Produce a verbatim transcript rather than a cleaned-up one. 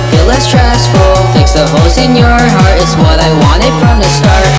feel less stressful. Fix the holes in your heart, it's what I wanted from the start.